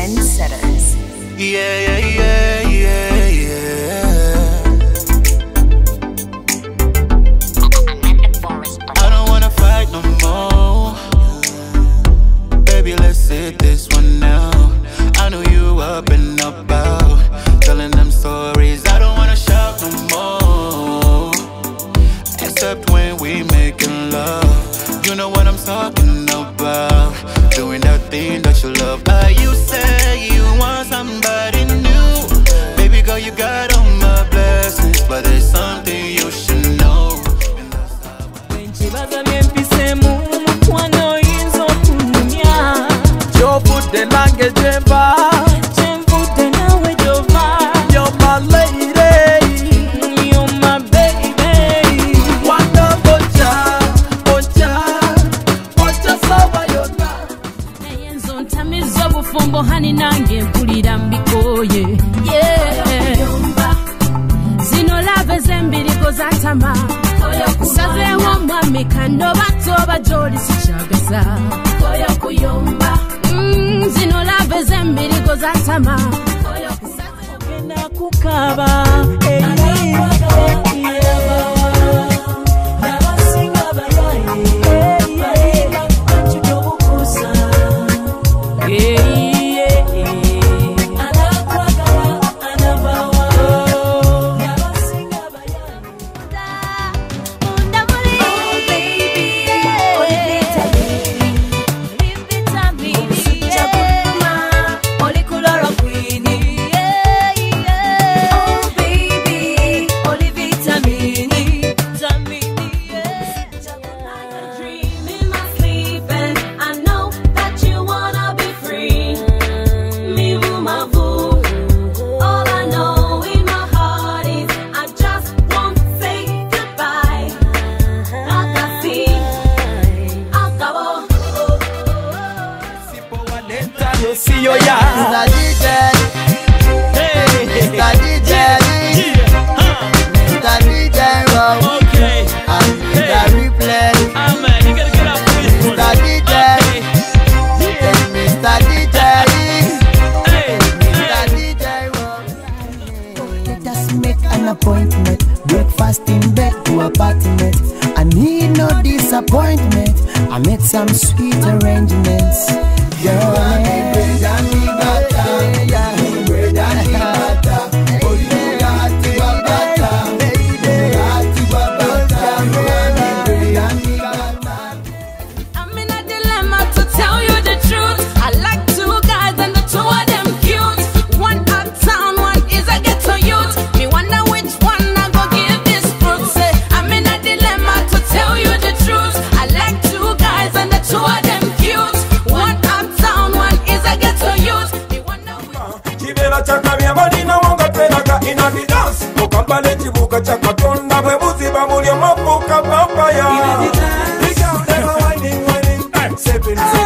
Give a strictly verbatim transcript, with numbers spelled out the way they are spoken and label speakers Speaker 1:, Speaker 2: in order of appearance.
Speaker 1: trendsetters.
Speaker 2: Yeah, yeah, yeah, yeah, yeah. I don't wanna fight no more. Baby, let's hit this one now. I know you up and about, telling them stories. I don't wanna shout no more, except when we making love. You know what I'm talking about, doing that thing that you love. Uh, you say you want somebody new, baby girl, you got all my blessings, but there's something you should know.
Speaker 3: Yo pute nange jemba,
Speaker 4: Jemvute nawe jova.
Speaker 3: you're my lady,
Speaker 4: You're my baby.
Speaker 3: wanda bocha, bocha, bocha sawa yona.
Speaker 4: Eyenzo ntamizo bufumbo hani nange mpulira mbikoye. Yeah. Zino lave zembirigo zatama. Sazeho mwami kando bato bajoli sichagaza. Koya kuyomba. Mm, zino lave zembirigo zatama. Koya kusagenda kukaba. Hey.
Speaker 3: See you, yeah.
Speaker 5: Mister D J,
Speaker 3: Hey,
Speaker 5: Mister D J,
Speaker 3: yeah, huh.
Speaker 5: Mister D J, wow.
Speaker 3: Okay.
Speaker 5: And Mister Replay,
Speaker 3: Ah man, you gotta get up for this one.
Speaker 5: Mister D J,
Speaker 3: Yeah.
Speaker 5: Mister D J,
Speaker 3: Hey,
Speaker 5: Mister D J, wow. Let us make an appointment, breakfast in bed to apartment. I need no disappointment. I made some sweet arrangements. Girl,
Speaker 6: chakatonda bwe buziba buli omufuuka papaya.